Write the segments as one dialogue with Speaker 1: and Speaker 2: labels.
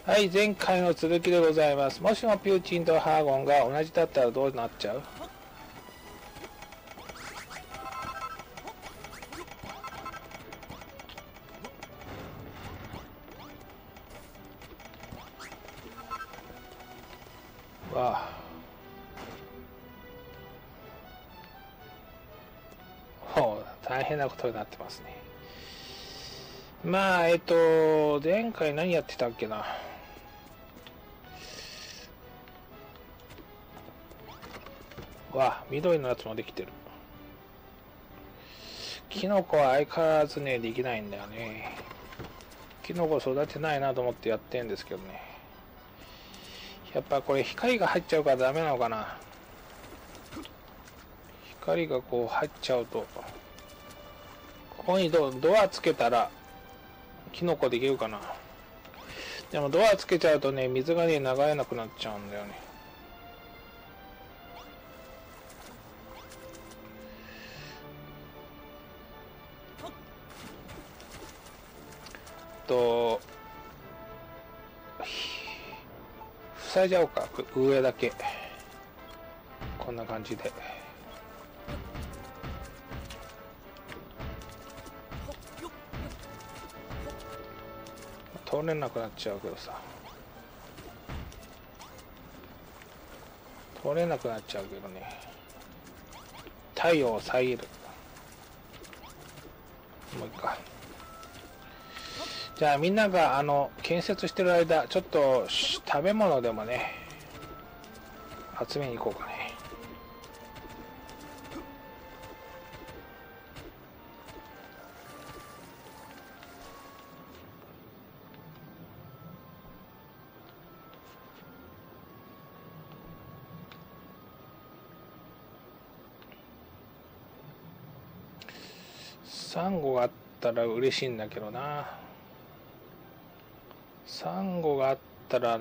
Speaker 1: はい、前回の続きでございます。もしもピューチンとハーゴンが同じだったらどうなっちゃう？わあ。ほう、大変なことになってますね。まあ、前回何やってたっけな。わあ、緑のやつもできてる。キノコは相変わらずね、できないんだよね。キノコ育てないなと思ってやってんですけどね。やっぱこれ光が入っちゃうからダメなのかな。光がこう入っちゃうと、ここにドアつけたらキノコできるかな。でもドアつけちゃうとね、水がね、流れなくなっちゃうんだよね。塞いじゃおうか、上だけ。こんな感じで。通れなくなっちゃうけどさ。通れなくなっちゃうけどね。太陽を遮る。もう一回。じゃあみんなが建設してる間、ちょっと食べ物でもね、集めに行こうかね。サンゴがあったら嬉しいんだけどな。サンゴがあったら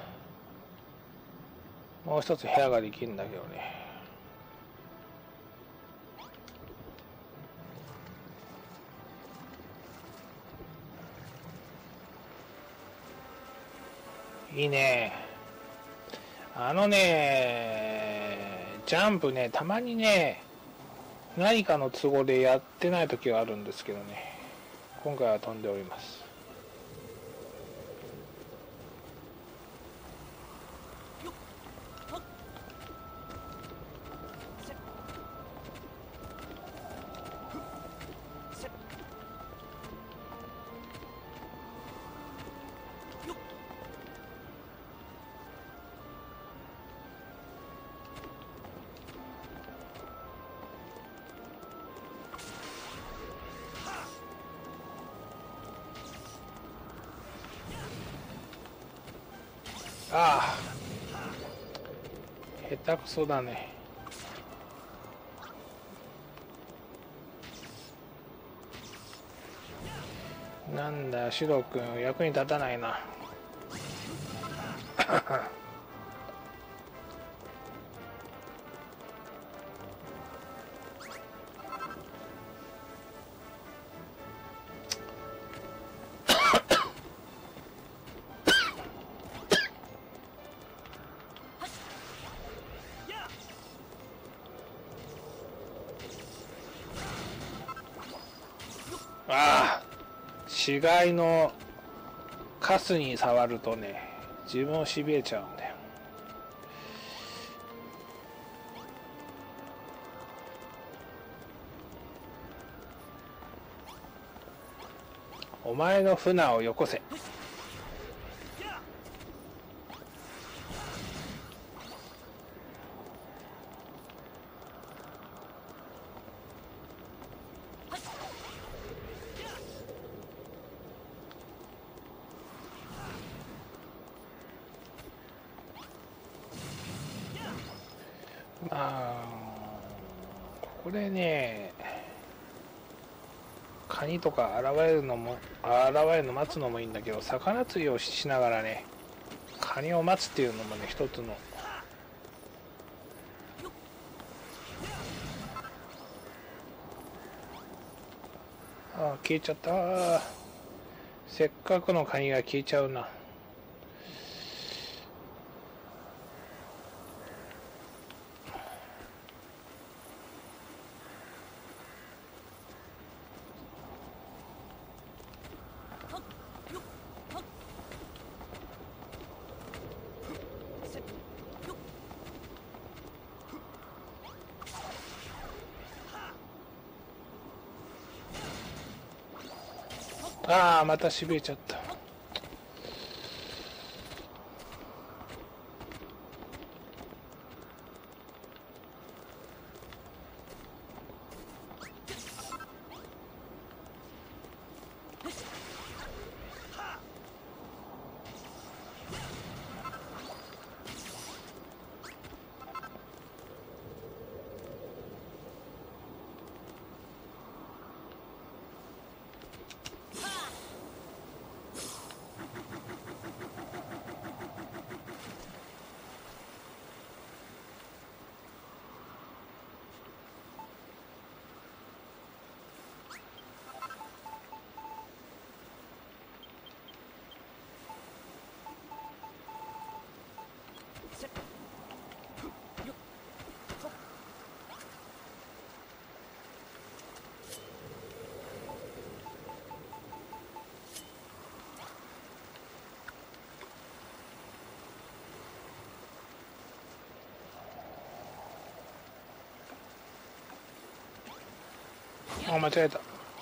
Speaker 1: もう一つ部屋ができるんだけどね。いいね。ジャンプね、たまにね、何かの都合でやってない時があるんですけどね。今回は飛んでおります。ああ、下手くそだね。なんだ、シロ君、役に立たないな。ああ、死骸のカスに触るとね、自分をしびれちゃうんだよ。お前の船をよこせ。まあ、これね、カニとか現れるの待つのもいいんだけど、魚釣りをしながらね、カニを待つっていうのもね、一つの消えちゃった。せっかくのカニが消えちゃうな。 ああ、またしびれちゃった。あ、間違えた。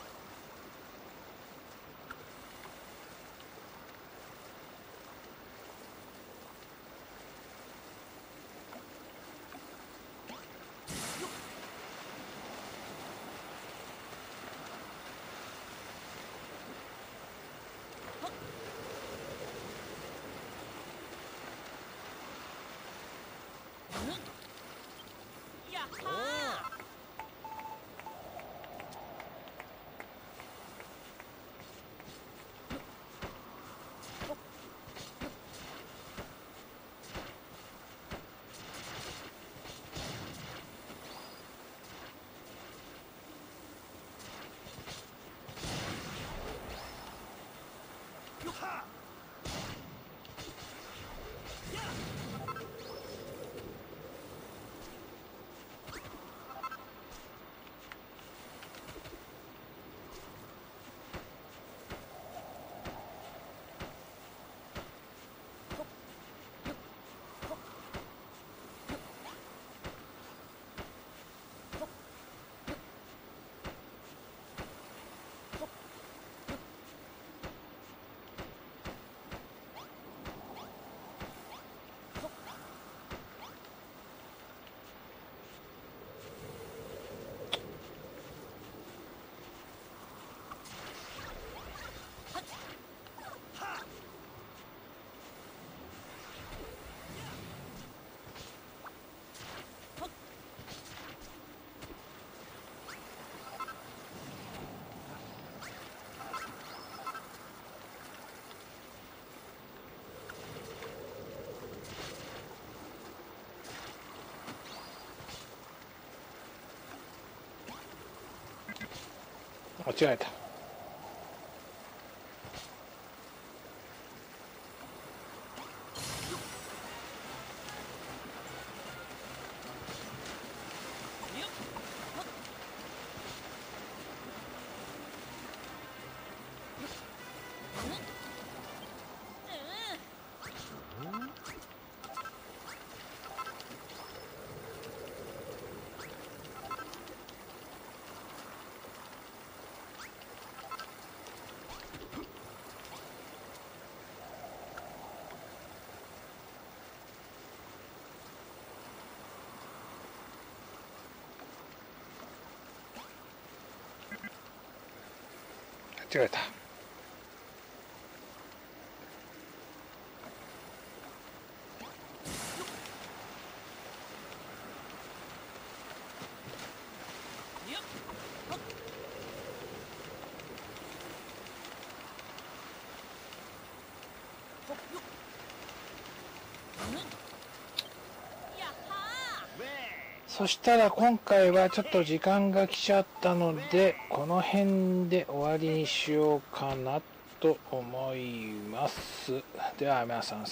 Speaker 1: 間違えた。間違えた。そしたら今回はちょっと時間が来ちゃったので、この辺で終わりにしようかなと思います。では皆さん。